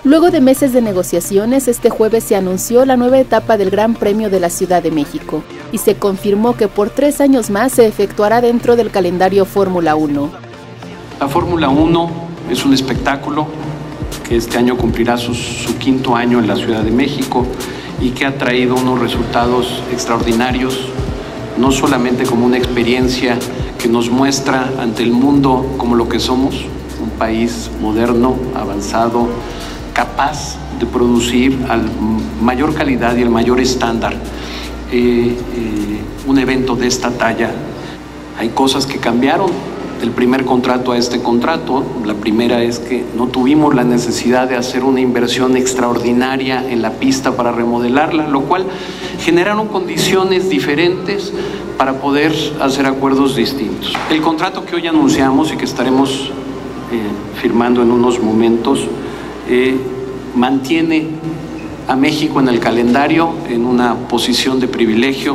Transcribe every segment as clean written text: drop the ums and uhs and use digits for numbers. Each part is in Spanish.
Luego de meses de negociaciones, este jueves se anunció la nueva etapa del Gran Premio de la Ciudad de México y se confirmó que por 3 años más se efectuará dentro del calendario Fórmula 1. La Fórmula 1 es un espectáculo que este año cumplirá su 5º año en la Ciudad de México y que ha traído unos resultados extraordinarios, no solamente como una experiencia que nos muestra ante el mundo como lo que somos, un país moderno, avanzado, capaz de producir a mayor calidad y el mayor estándar un evento de esta talla. Hay cosas que cambiaron del primer contrato a este contrato. La primera es que no tuvimos la necesidad de hacer una inversión extraordinaria en la pista para remodelarla, lo cual generaron condiciones diferentes para poder hacer acuerdos distintos. El contrato que hoy anunciamos y que estaremos firmando en unos momentos mantiene a México en el calendario en una posición de privilegio.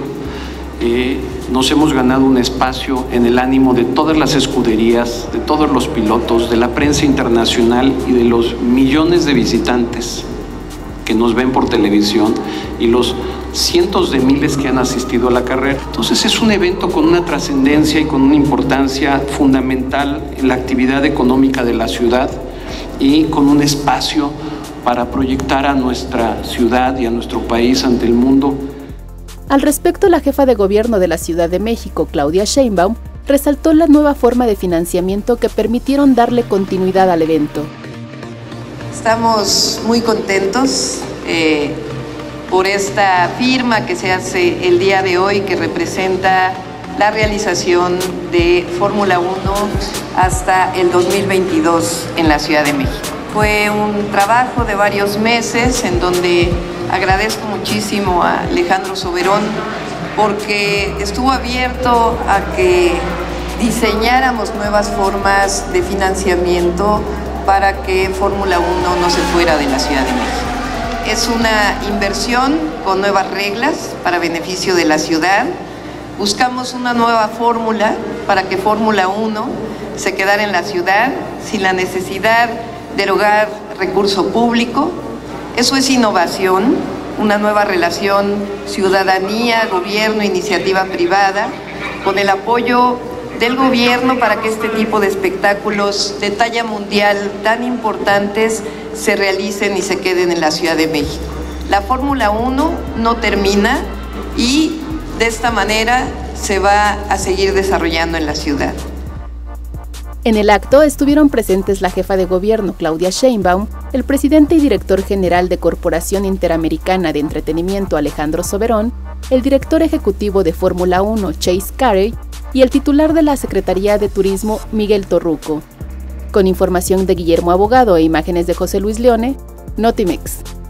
Nos hemos ganado un espacio en el ánimo de todas las escuderías, de todos los pilotos, de la prensa internacional y de los millones de visitantes que nos ven por televisión y los cientos de miles que han asistido a la carrera. Entonces es un evento con una trascendencia y con una importancia fundamental en la actividad económica de la ciudad y con un espacio para proyectar a nuestra ciudad y a nuestro país ante el mundo. Al respecto, la jefa de gobierno de la Ciudad de México, Claudia Sheinbaum, resaltó la nueva forma de financiamiento que permitieron darle continuidad al evento. Estamos muy contentos por esta firma que se hace el día de hoy, que representa la realización de Fórmula 1 hasta el 2022 en la Ciudad de México. Fue un trabajo de varios meses en donde agradezco muchísimo a Alejandro Soberón porque estuvo abierto a que diseñáramos nuevas formas de financiamiento para que Fórmula 1 no se fuera de la Ciudad de México. Es una inversión con nuevas reglas para beneficio de la ciudad. Buscamos una nueva fórmula para que Fórmula 1 se quedara en la ciudad sin la necesidad de erogar recurso público. Eso es innovación, una nueva relación ciudadanía, gobierno, iniciativa privada, con el apoyo del gobierno para que este tipo de espectáculos de talla mundial tan importantes se realicen y se queden en la Ciudad de México. La Fórmula 1 no termina y de esta manera se va a seguir desarrollando en la ciudad. En el acto estuvieron presentes la jefa de gobierno, Claudia Sheinbaum, el presidente y director general de Corporación Interamericana de Entretenimiento, Alejandro Soberón, el director ejecutivo de Fórmula 1, Chase Carey, y el titular de la Secretaría de Turismo, Miguel Torruco. Con información de Guillermo Abogado e imágenes de José Luis Leone, Notimex.